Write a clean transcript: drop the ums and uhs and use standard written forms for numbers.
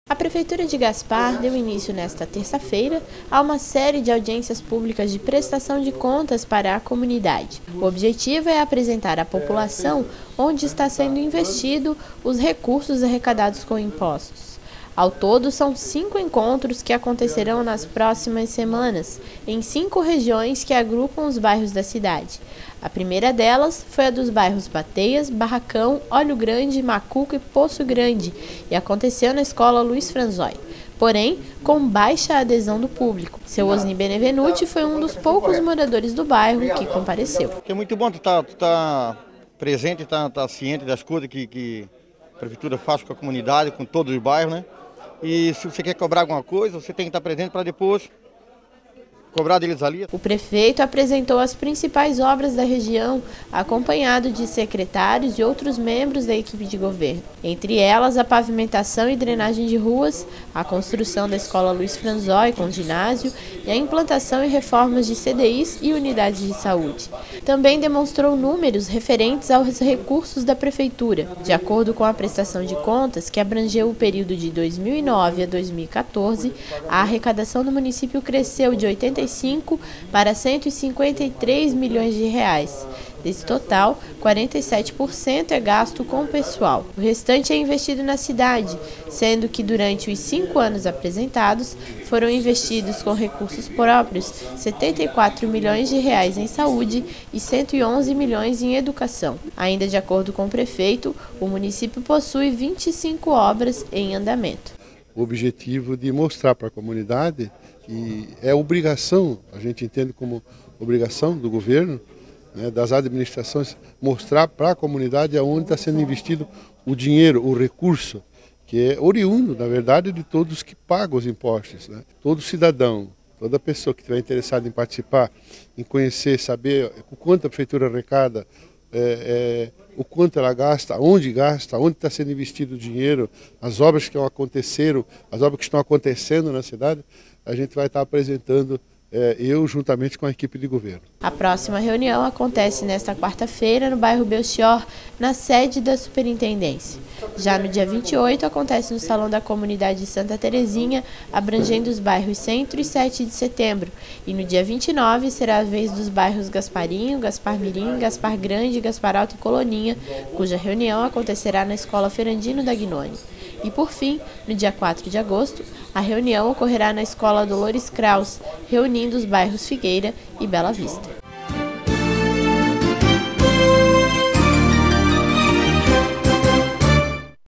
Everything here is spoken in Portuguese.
A Prefeitura de Gaspar deu início nesta terça-feira a uma série de audiências públicas de prestação de contas para a comunidade. O objetivo é apresentar à população onde está sendo investido os recursos arrecadados com impostos. Ao todo, são 5 encontros que acontecerão nas próximas semanas, em 5 regiões que agrupam os bairros da cidade. A primeira delas foi a dos bairros Bateias, Barracão, Olho Grande, Macuco e Poço Grande, e aconteceu na escola Luiz Franzói, porém com baixa adesão do público. Seu Osni Benevenuti foi um dos poucos moradores do bairro que compareceu. É muito bom tu tá presente, tá ciente das coisas que a Prefeitura faz com a comunidade, com todos os bairros, né? E se você quer cobrar alguma coisa, você tem que estar presente para depois cobrar deles ali. O prefeito apresentou as principais obras da região, acompanhado de secretários e outros membros da equipe de governo. Entre elas, a pavimentação e drenagem de ruas, a construção da escola Luiz Franzói com ginásio e a implantação e reformas de CDIs e unidades de saúde. Também demonstrou números referentes aos recursos da prefeitura. De acordo com a prestação de contas, que abrangeu o período de 2009 a 2014, a arrecadação do município cresceu de 85 para 153 milhões de reais. Desse total, 47% é gasto com o pessoal. O restante é investido na cidade, sendo que durante os 5 anos apresentados, foram investidos com recursos próprios 74 milhões de reais em saúde e 111 milhões em educação. Ainda de acordo com o prefeito, o município possui 25 obras em andamento. O objetivo de mostrar para a comunidade que é obrigação, a gente entende como obrigação do governo, né, das administrações, mostrar para a comunidade aonde está sendo investido o dinheiro, o recurso, que é oriundo, na verdade, de todos que pagam os impostos, né? Todo cidadão, toda pessoa que estiver interessada em participar, em conhecer, saber o quanto a prefeitura arrecada, o quanto ela gasta, onde está sendo investido o dinheiro, as obras que aconteceram, as obras que estão acontecendo na cidade, a gente vai estar apresentando eu juntamente com a equipe de governo. A próxima reunião acontece nesta quarta-feira no bairro Belchior, na sede da Superintendência. Já no dia 28 acontece no Salão da Comunidade de Santa Terezinha, abrangendo os bairros Centro e 7 de Setembro. E no dia 29 será a vez dos bairros Gasparinho, Gaspar Mirim, Gaspar Grande, Gaspar Alto e Coloninha, cuja reunião acontecerá na Escola Ferandino da Gnoni. E por fim, no dia 4 de agosto, a reunião ocorrerá na Escola Dolores Kraus, reunindo os bairros Figueira e Bela Vista.